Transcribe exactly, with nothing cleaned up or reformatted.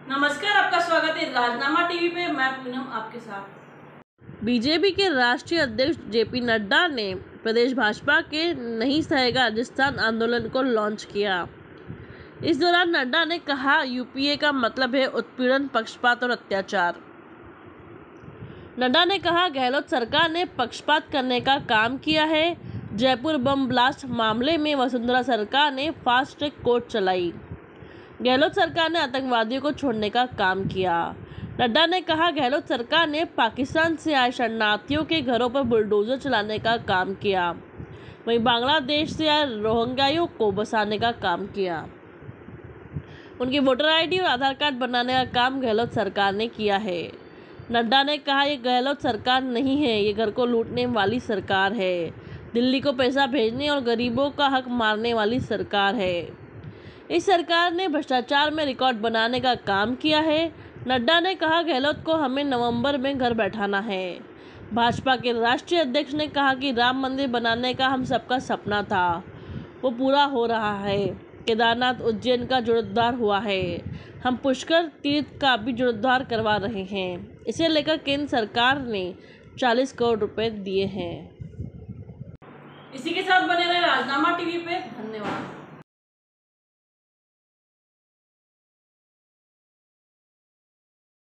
नमस्कार, आपका स्वागत है राजनामा टीवी पे। मैं पूनम आपके साथ। बीजेपी के राष्ट्रीय अध्यक्ष जेपी नड्डा ने प्रदेश भाजपा के नहीं सहेगा राजस्थान आंदोलन को लॉन्च किया। इस दौरान नड्डा ने कहा, यूपीए का मतलब है उत्पीड़न, पक्षपात और अत्याचार। नड्डा ने कहा, गहलोत सरकार ने पक्षपात करने का काम किया है। जयपुर बम ब्लास्ट मामले में वसुंधरा सरकार ने फास्ट ट्रैक कोर्ट चलाई। गहलोत सरकार ने आतंकवादियों को छोड़ने का काम किया। नड्डा ने कहा, गहलोत सरकार ने पाकिस्तान से आए शरणार्थियों के घरों पर बुलडोजर चलाने का काम किया। वहीं बांग्लादेश से आए रोहिंग्याओं को बसाने का काम किया। उनकी वोटर आईडी और आधार कार्ड बनाने का काम गहलोत सरकार ने किया है। नड्डा ने कहा, ये गहलोत सरकार नहीं है, ये घर को लूटने वाली सरकार है। दिल्ली को पैसा भेजने और गरीबों का हक मारने वाली सरकार है। इस सरकार ने भ्रष्टाचार में रिकॉर्ड बनाने का काम किया है। नड्डा ने कहा, गहलोत को हमें नवंबर में घर बैठाना है। भाजपा के राष्ट्रीय अध्यक्ष ने कहा कि राम मंदिर बनाने का हम सबका सपना था, वो पूरा हो रहा है। केदारनाथ उज्जैन का जीर्णोद्धार हुआ है। हम पुष्कर तीर्थ का भी जीर्णोद्धार करवा रहे हैं। इसे लेकर केंद्र सरकार ने चालीस करोड़ रुपए दिए हैं। इसी के साथ बने रहे राजनामा टीवी पे। धन्यवाद।